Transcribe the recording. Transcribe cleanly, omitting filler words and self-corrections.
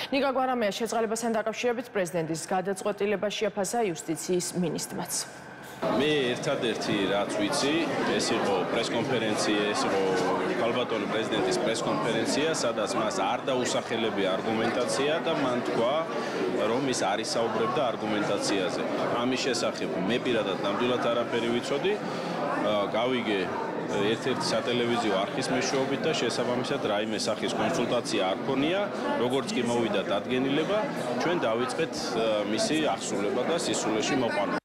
ნიკა გვარამია შეწყალებასთან დაკავშირებით პრეზიდენტის გადაწყვეტილება შეაფასა იუსტიციის მინისტრმაც. მე ერთადერთი რაც ვიცი, ეს იყო პრესკონფერენცია, ეს იყო ქალბატონი პრეზიდენტის პრესკონფერენცია, სადაც მას არ დაუსახელებია არგუმენტაცია და მან თქვა, რომ ის არ ისაუბრებდა არგუმენტაციაზე. ამის შესახებ მე პირადად ნამდვილად არაფერი ვიცოდი, გავიგე ერთ-ერთი სატელევიზიო არქის მეშვეობით და შესაბამისად რაიმე სახის კონსულტაცია არ ქონია, როგორც კი მოვიდა დადგენილება, ჩვენ დავიწყეთ მისი აღსრულება და სისულეში მოყვანა.